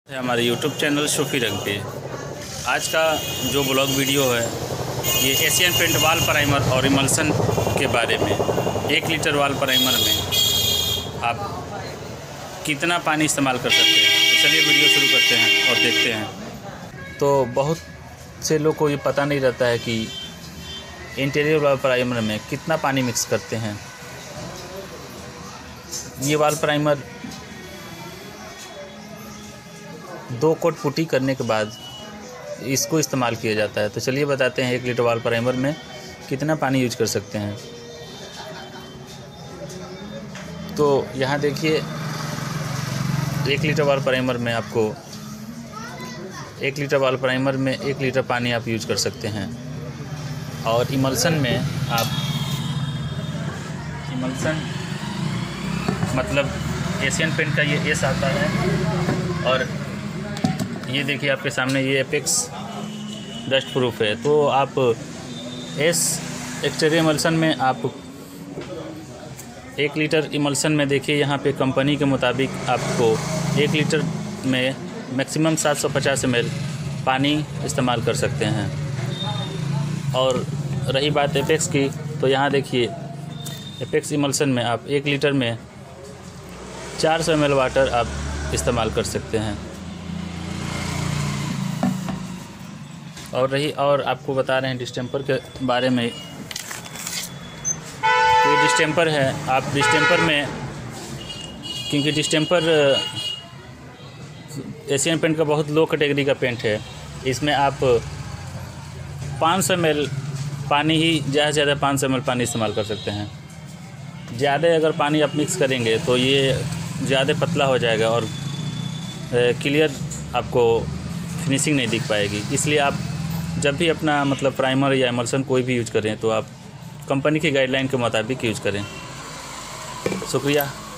हमारे YouTube channel Sophie रंग पे आज का जो ब्लॉग वीडियो है ये एशियन पेंट वाल प्राइमर और इमल्सन के बारे में। 1 लीटर वाल प्राइमर में आप कितना पानी इस्तेमाल कर सकते हैं। तो चलिए वीडियो शुरू करते हैं और देखते हैं। तो बहुत से लोग को ये पता नहीं रहता है कि इंटीरियर वाल प्राइमर में कितना पानी मिक्स करते हैं। ये वाल प्राइमर 2 कोट पुट्टी करने के बाद इसको इस्तेमाल किया जाता है। तो चलिए बताते हैं 1 लीटर वाल प्राइमर में कितना पानी यूज कर सकते हैं। तो यहाँ देखिए 1 लीटर वाल प्राइमर में आपको 1 लीटर वाल प्राइमर में 1 लीटर पानी आप यूज कर सकते हैं। और इमल्सन में आप इमल्सन मतलब एशियन पेंट का ये एस आता है और ये देखिए आपके सामने ये एपेक्स डस्ट प्रूफ है। तो आप एस एक्सटीरियर इमल्सन में आप 1 लीटर इमल्सन में देखिए यहाँ पे कंपनी के मुताबिक आपको 1 लीटर में मैक्सिमम 750 ml पानी इस्तेमाल कर सकते हैं। और रही बात एपेक्स की, तो यहाँ देखिए एपेक्स इमल्सन में आप 1 लीटर में 400 ml वाटर आप इस्तेमाल कर सकते हैं। और आपको बता रहे हैं डिस्टेंपर के बारे में। तो ये डिस्टेंपर है। आप डिस्टेंपर में, क्योंकि डिस्टेंपर एशियन पेंट का बहुत लो कैटेगरी का पेंट है, इसमें आप 500 ml पानी ही ज़्यादा से ज़्यादा 500 ml पानी इस्तेमाल कर सकते हैं। ज़्यादा अगर पानी आप मिक्स करेंगे तो ये ज़्यादा पतला हो जाएगा और क्लियर आपको फिनिशिंग नहीं दिख पाएगी। इसलिए आप जब भी अपना मतलब प्राइमर या इमल्सन कोई भी यूज करें तो आप कंपनी की गाइडलाइन के मुताबिक यूज करें। शुक्रिया।